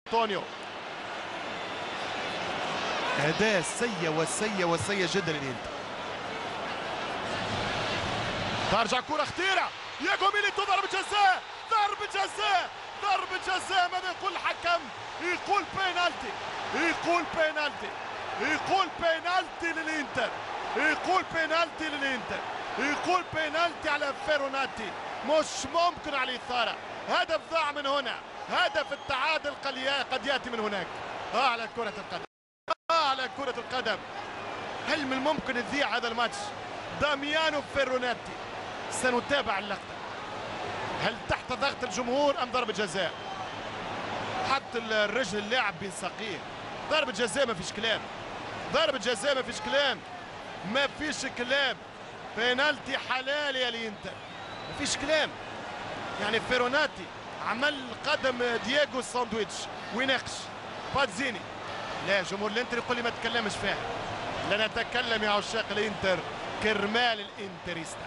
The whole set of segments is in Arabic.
انطونيو. أداء سيء جدا للإنتر. ترجع كرة خطيرة، ياغو ميليتو ضربة جزاء، ضربة جزاء. ماذا يقول الحكم؟ يقول بينالتي للإنتر، يقول بينالتي على فيروناتي. مش ممكن على الإثارة. هدف ضاع من هنا، هدف التعادل قد يأتي من هناك. على كرة القدم، هل من الممكن تذيع هذا الماتش؟ داميانو فيروناتي. سنتابع اللقطة. هل تحت ضغط الجمهور أم ضربة جزاء؟ حط الرجل اللاعب بين ساقيه. ضربة جزاء، ما فيش كلام. بينالتي حلال يا الانتر، ما فيش كلام. يعني فيروناتي عمل قدم دييغو ساندويتش ويناقش باتزيني. لا، جمهور الانتر يقول لي ما تكلمش فيها. لا نتكلم يا عشاق الانتر، كرمال الانتريستا.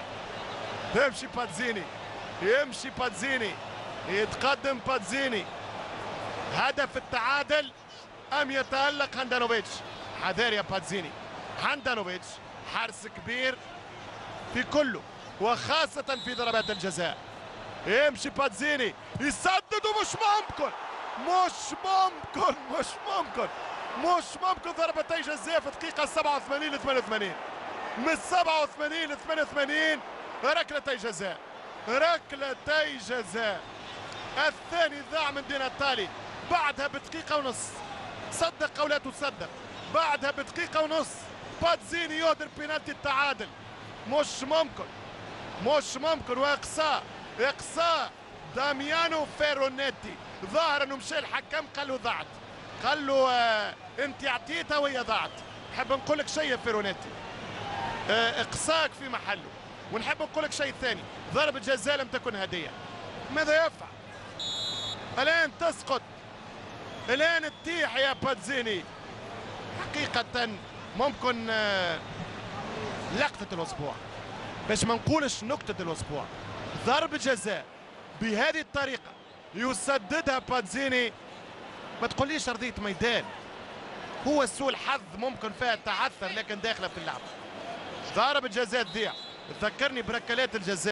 يمشي باتزيني، يتقدم باتزيني. هدف التعادل أم يتألق هاندانوفيتش؟ حذار يا باتزيني. هاندانوفيتش حارس كبير في كله وخاصة في ضربات الجزاء. يمشي باتزيني، يسدد ومش ممكن ضربتي جزاء في دقيقة 87 ل 88. من 87 ل 88 ركلتي جزاء. الثاني ضاع من دي ناتالي بعدها بدقيقة ونص. صدق أو لا تصدق، بعدها بدقيقة ونص باتزيني يهدر بينالتي التعادل. مش ممكن. واقصاء داميانو فيرونيتي. ظاهر انه مشى الحكم قال له ضاعت، قال له انت اعطيتها وهي ضاعت. نحب نقول لك شيء يا فيرونيتي، اقصاك في محله. ونحب نقول لك شيء ثاني، ضربة جزاء لم تكن هدية. ماذا يفعل؟ الآن تسقط، الآن تطيح يا باتزيني. حقيقة ممكن لقطة الأسبوع، باش ما نقولش نكتة الأسبوع. ضربة جزاء بهذه الطريقة يسددها باتزيني. ما تقوليش أرضية ميدان، هو سوء الحظ ممكن فيها تعثر، لكن داخلة في اللعب. ضربة جزاء تضيع، تذكرني بركلات الجزاء.